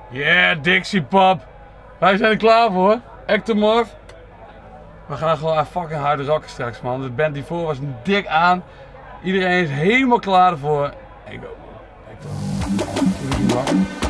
Yeah, Dixie Pop. Wij zijn er klaar voor. Ectomorph. We gaan gewoon fucking hard rocken straks, man. De band die voor was dik aan. Iedereen is helemaal klaar ervoor. Ik ook.